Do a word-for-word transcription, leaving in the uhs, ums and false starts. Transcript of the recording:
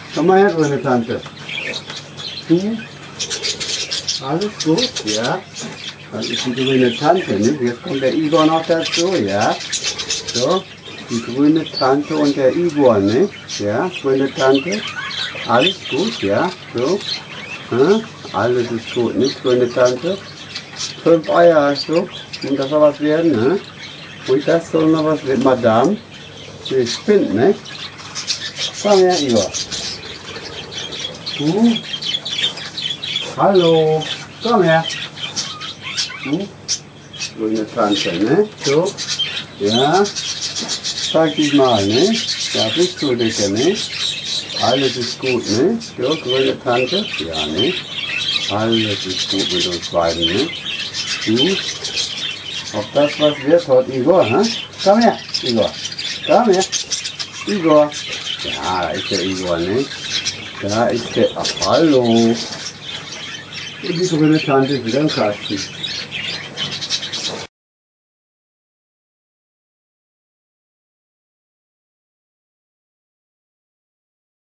Komm mal her, grüne Tante. Du? Alles gut, ja? Das ist die grüne Tante, ne? Jetzt kommt der Igor noch dazu, ja? So, die grüne Tante und der Igor, ne? Ja, grüne Tante. Alles gut, ja? So. Hm? Alles ist gut, nicht, grüne Tante? Fünf Eier hast du. Und das soll was werden, ne? Und das soll noch was werden, Madame. Die spinnt, ne? Komm her, Igor. Du? Hallo. Komm her. Du? Grüne Tante, ne? So. Ja. Zeig dich mal, ne? Da bist du, Dicke, ne? Alles ist gut, ne? So, grüne Tante. Ja, ne? Alles ist gut mit uns beiden, ne? Du? Ob das was wird heute, Igor, hä? Komm her, Igor. Komm her. Igor. Ja, da ist der Igor, ne? Da ist der. Ach, hallo. Und die grüne Tante ist wieder im Kasten.